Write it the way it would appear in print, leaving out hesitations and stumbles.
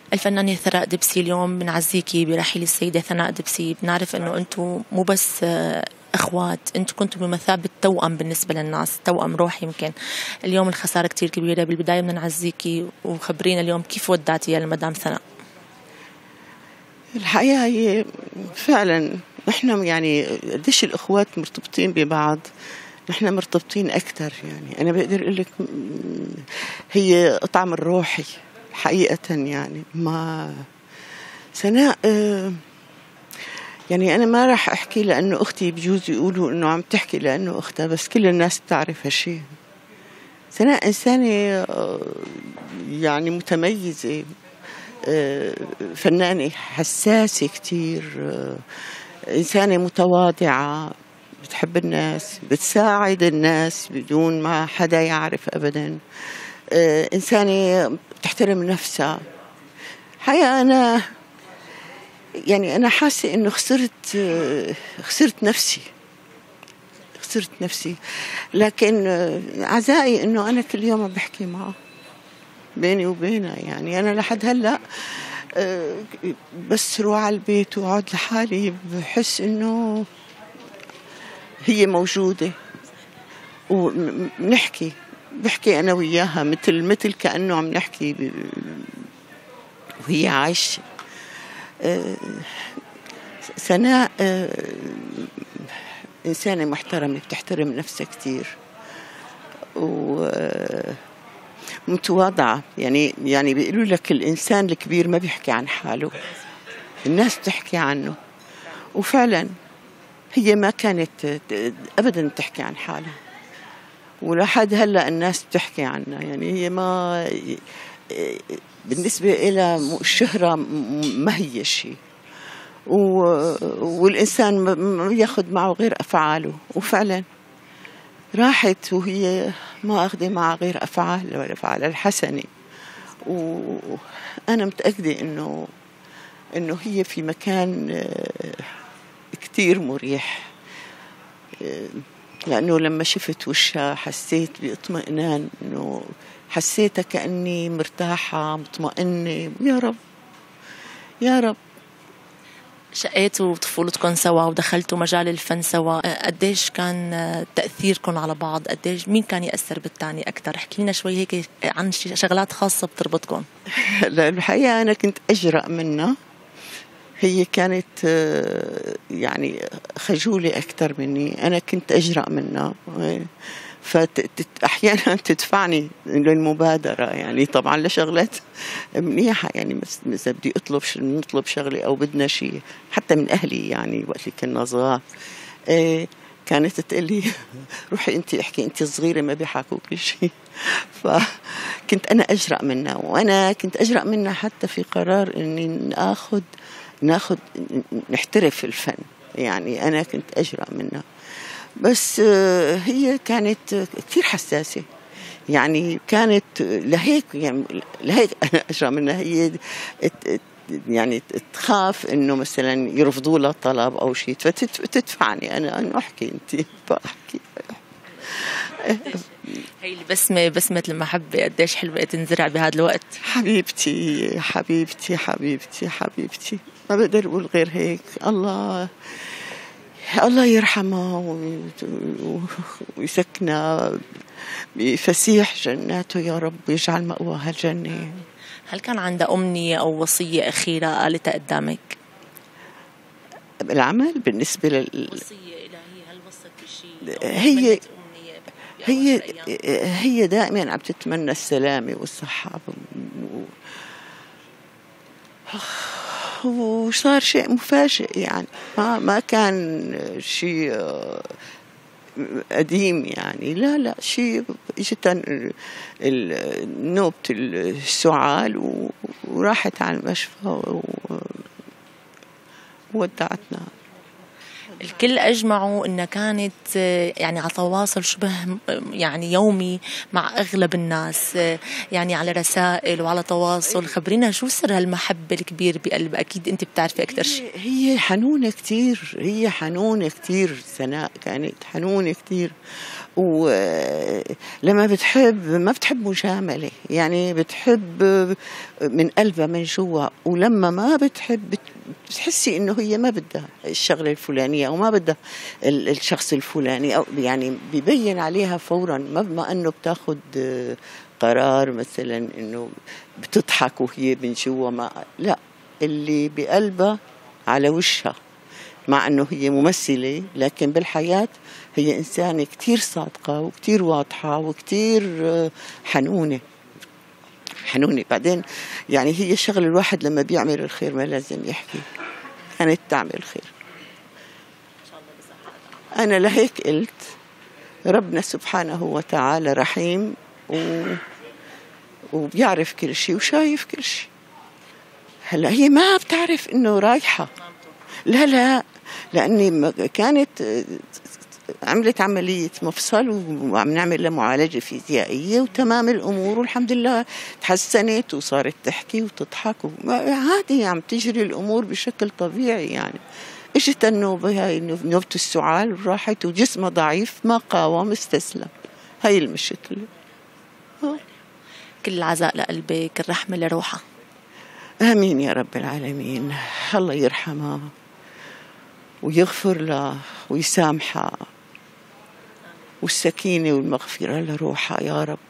الفنانة ثراء دبسي، اليوم بنعزيكي برحيل السيدة ثناء دبسي. بنعرف انه انتم مو بس اخوات، انتم كنتم بمثابة توأم بالنسبة للناس، توأم روح يمكن. اليوم الخسارة كتير كبيرة. بالبداية بدنا نعزيكي وخبرينا اليوم كيف ودعتي يا المدام ثناء. الحقيقة هي فعلا احنا يعني قديش الاخوات مرتبطين ببعض، نحن مرتبطين اكثر. يعني انا بقدر اقول لك هي طعم الروحي حقيقة. يعني ما سناء يعني أنا ما راح أحكي لأنه أختي، بجوز يقولوا إنه عم تحكي لأنه أختها، بس كل الناس بتعرف هالشي. سناء إنسانة يعني متميزة، فنانة حساسة كتير، إنسانة متواضعة، بتحب الناس، بتساعد الناس بدون ما حدا يعرف أبدا، إنسانة بتحترم نفسها. حقيقة أنا يعني أنا حاسة إنه خسرت نفسي، لكن عزائي إنه أنا كل يوم بحكي معه بيني وبينها. يعني أنا لحد هلأ بس روح على البيت وأقعد لحالي بحس إنه هي موجودة، بحكي أنا وياها مثل كأنه عم نحكي وهي عايشة. سناء إنسانة محترمة، بتحترم نفسها كتير ومتواضعة. يعني بيقولوا لك الإنسان الكبير ما بيحكي عن حاله، الناس بتحكي عنه. وفعلا هي ما كانت أبدا تحكي عن حالها، ولحد هلأ الناس بتحكي عنها. يعني هي ما بالنسبة إلى الشهرة ما هي شيء، والإنسان ما ياخد معه غير أفعاله. وفعلا راحت وهي ما أخذ معها غير أفعال ولا أفعال الحسنة. وأنا متأكدة إنه هي في مكان كتير مريح، لأنه لما شفت وشها حسيت باطمئنان، إنه حسيتها كأني مرتاحة مطمئنة. يا رب. شقيتوا طفولتكم سوا ودخلتوا مجال الفن سوا، قديش كان تأثيركم على بعض؟ قديش مين كان يأثر بالتاني أكتر؟ احكي لنا شوي هيك عن شغلات خاصة بتربطكم. لا الحقيقة أنا كنت أجرأ منها، هي كانت يعني خجولة أكتر مني، أنا كنت أجرأ منها، فأحيانا تدفعني للمبادرة. يعني طبعا لشغلات منيحة، يعني إذا بدي نطلب شغلة أو بدنا شيء حتى من أهلي، يعني وقت اللي كنا صغار كانت تقلي روحي أنت احكي، أنت صغيرة ما بيحاكوك شيء. فكنت أنا أجرأ منها، وأنا كنت أجرأ منها حتى في قرار إني ناخد نحترف الفن. يعني أنا كنت أجرأ منها، بس هي كانت كثير حساسة. يعني كانت لهيك أنا أجرأ منها. هي يعني تخاف إنه مثلا يرفضوا لها طلب أو شيء، فتدفعني أنا إنه أحكي، أنت بحكي. هي بسمة المحبة قديش حلوة تنزرع بهذا الوقت. حبيبتي ما بقدر أقول غير هيك. الله يرحمها ويسكنها بفسيح جناته يا رب، ويجعل مأواها الجنة. هل كان عندها أمنية أو وصية أخيرة قالتها قدامك؟ بالعمل بالنسبة وصية إلهية، هل وصت بشيء؟ هي دائما عم تتمنى السلامة والصحة، وصار شيء مفاجئ. يعني ما كان شيء قديم. يعني لا شيء اجت نوبة السعال وراحت على المشفى وودعتنا. الكل أجمعوا أنها كانت يعني على تواصل شبه يعني يومي مع أغلب الناس، يعني على رسائل وعلى تواصل. خبرينا شو سر هالمحبة الكبير بقلب، أكيد أنت بتعرفي أكثر شيء. هي حنونة كتير، هي حنونة كتير. سناء كانت حنونة كتير، ولما بتحب ما بتحب مجاملة، يعني بتحب من قلبها من جوا. ولما ما بتحب بتحسي انه هي ما بدها الشغلة الفلانية او ما بدها الشخص الفلاني، او يعني بيبين عليها فورا. ما انه بتاخد قرار مثلا انه بتضحك وهي من جوا، ما لا، اللي بقلبها على وشها. مع أنه هي ممثلة، لكن بالحياة هي إنسانة كتير صادقة وكتير واضحة وكتير حنونة. بعدين يعني هي شغل الواحد لما بيعمل الخير ما لازم يحكي، كانت تعمل خير. أنا لهيك قلت ربنا سبحانه وتعالى رحيم وبيعرف كل شيء وشايف كل شيء. هلا هي ما بتعرف إنه رايحة، لا، لأني كانت عملت عملية مفصل وعم نعمل لها معالجة فيزيائية وتمام الأمور، والحمد لله تحسنت وصارت تحكي وتضحك عادي، عم تجري الأمور بشكل طبيعي. يعني اجت النوبة، هاي نوبة السعال، راحت وجسمها ضعيف، ما قاوم، استسلم. هاي المشكلة. كل العزاء لقلبك، الرحمة لروحها. آمين يا رب العالمين. الله يرحمها ويغفر لها ويسامحها، والسكينة والمغفرة لروحها يا رب.